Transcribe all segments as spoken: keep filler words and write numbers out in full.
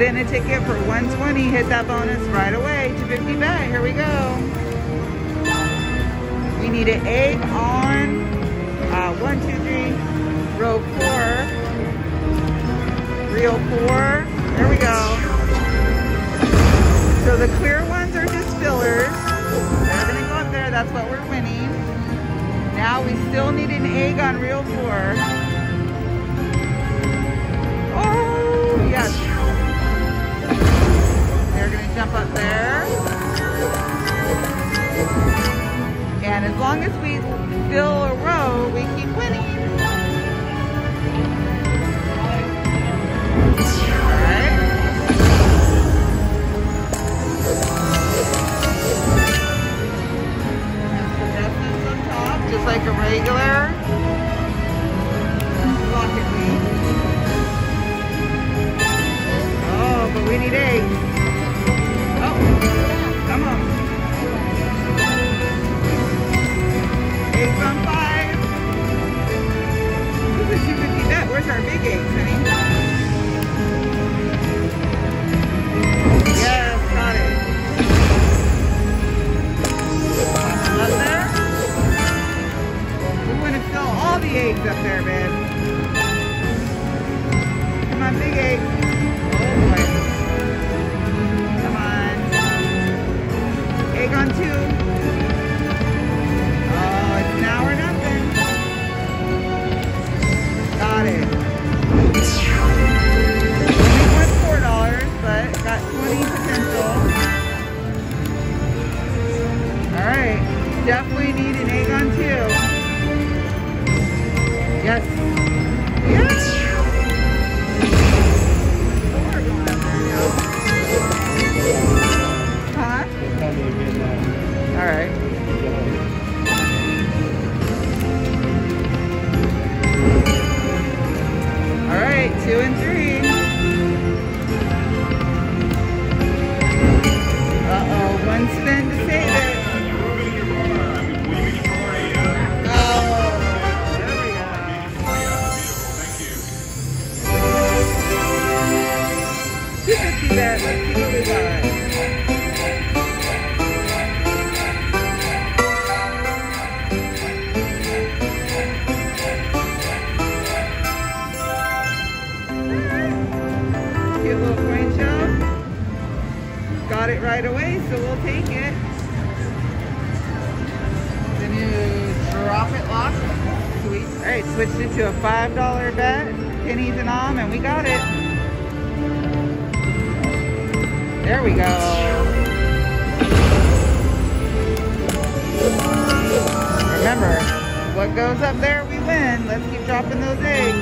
Put in a ticket for one twenty. Hit that bonus right away. two fifty bet. Here we go. We need an egg on uh, one, two, three, row four, reel four. There we go. So the clear ones are just fillers. They're gonna go up there. That's what we're winning. Now we still need an egg on reel four. Oh yes. They're gonna jump up there. And as long as we fill a row, we keep winning. Alright. Adjustments on top, just like a regular rocket lead. Oh, but we need eggs. Oh, come on. Eggs on five. This is two fifty bet. Where's our big eggs, honey? Yes, got it. Up there. We want to fill all the eggs up there, babe. Come on, big egg. Oh boy. Come on. Egg on two. Now or nothing. Got it. Only won four dollars, but got twenty potential. Alright. Definitely need an egg on two. Yes. Yes. Four going up there now. Huh? Alright. Alright, two and three. Uh-oh, one spin to save it. Oh, there we go. two fifty bet, let's see what we got. Got it right away, so we'll take it. The new drop it lock. Sweet. Alright, switched it to a five dollar bet. Pennies and all, and we got it. There we go. Remember, what goes up there, we win. Let's keep dropping those eggs.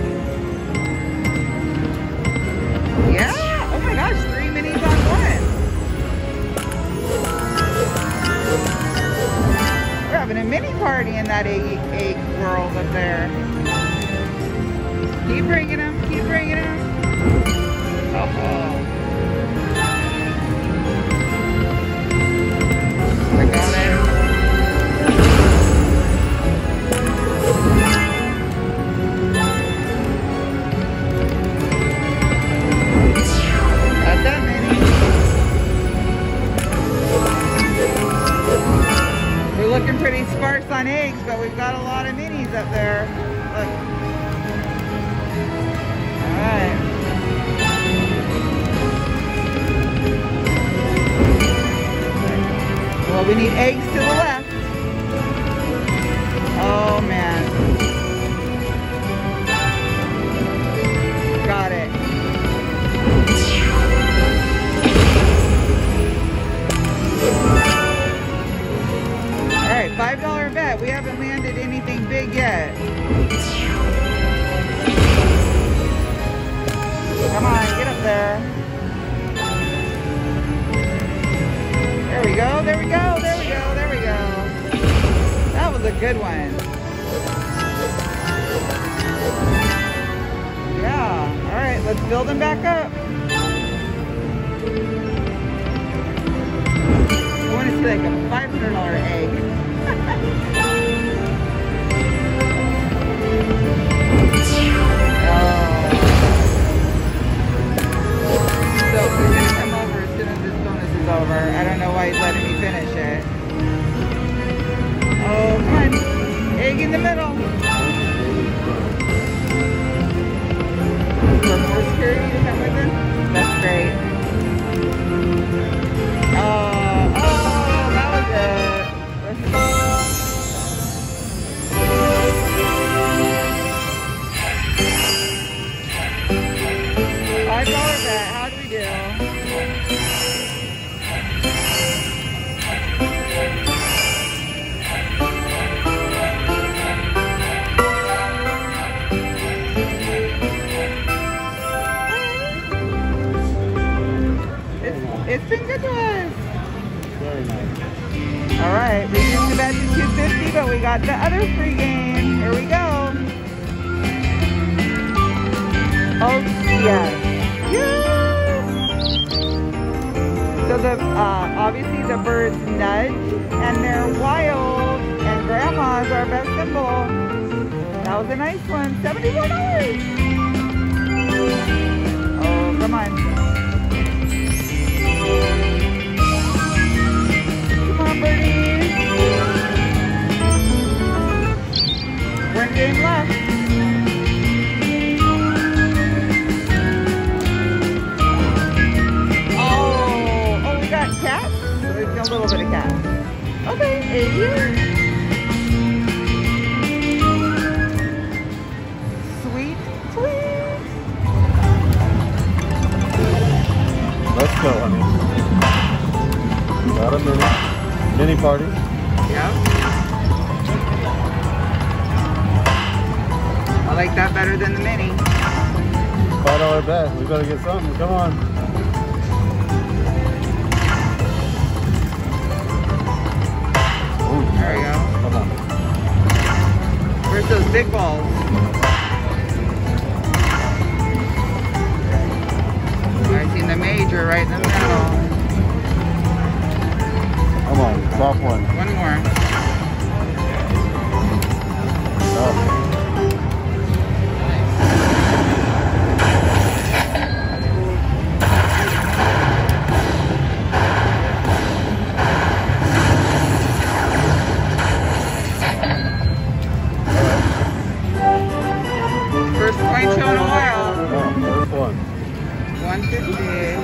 Yeah! Oh my gosh, three minis on one. We're having a mini party in that egg, egg world up there. Keep bringing them, keep bringing them. Oh. I got it. Not that many. We're looking pretty sparse on eggs, but we've got a lot of minis up there. Look. Alright. Well, we need eggs to the left. Oh, man. Got it. Alright, five dollar bet. We haven't landed anything big yet. Come on, get up there. There we go, there we go, there we go, there we go. That was a good one. Yeah, alright, let's build them back up. I want to see like a five hundred dollar egg. Oh. in the middle. For security to come with us? That's great. Oh, oh, that was it. Five dollar bet. How do we do? It's been good to us. Very nice. All right, we used the bet to two fifty, but we got the other free game. Here we go. Oh yes, yes. So the uh, obviously the birds nudge, and they're wild, and grandma's our best symbol. That was a nice one. Seventy-four dollars. Oh, come on. Come on, birdies. One game left. Oh, oh, we got cats? So we've got a little bit of cats. Okay, eighty. Sweet, sweet. Let's go, honey. Got a mini, mini party. Yeah. I like that better than the mini. Five dollar bet. We gotta get something. Come on. Ooh, There we go. Come on. Where's those big balls? I seen the major right in the middle. Come on. Top one. One more. Oh. First point show in a while. Oh, first one. one fifty.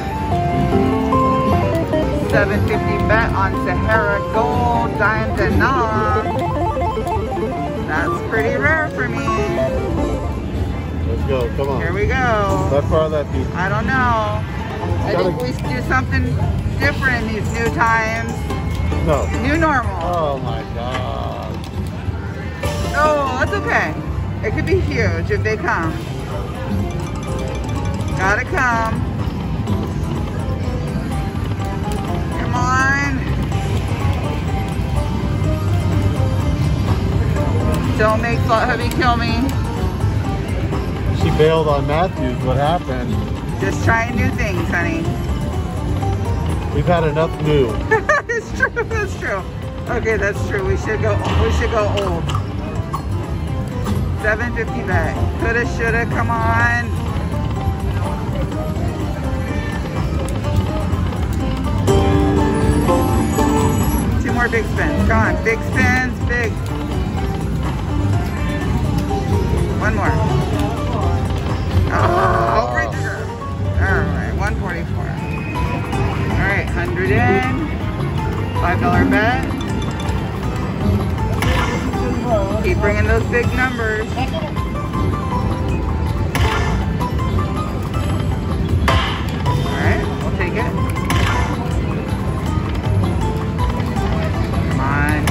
seven fifty bet on Sahara Gold, Dimes and Nom. That's pretty rare for me. Let's go. Come on. Here we go. Left or lefty? I don't know. I Gotta- think we should do something different in these new times. No. New normal. Oh my God. Oh, that's okay. It could be huge if they come. Gotta come. Come on. Don't make Salt Hubby kill me. She bailed on Matthews. What happened? Just trying new things, honey. We've had enough new. It's true, that's true. Okay, that's true. We should go we should go old. seven fifty bet. Coulda, shoulda, come on. Two more big spins. Come on, big spins, big. One more. Oh, right there. All right, one forty-four. All right, one hundred in. five dollar bet. Keep bringing those big numbers. All right, we'll take it. Come on.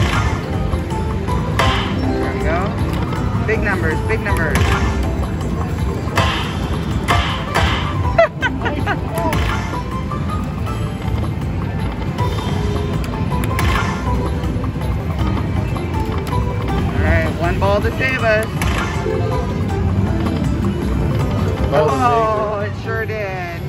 There we go. Big numbers, big numbers. One ball to save us. Oh, it sure did.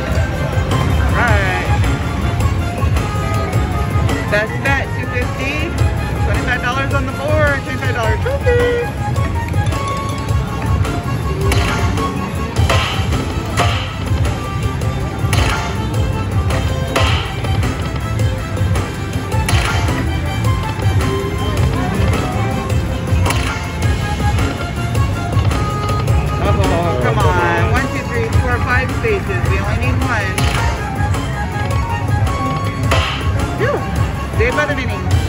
All right. Best bet, two fifty. Grandma's on the floor, twenty-five dollar trophy. Oh, come on. One, two, three, four, five spaces. We only need one. Phew. Save by the mini.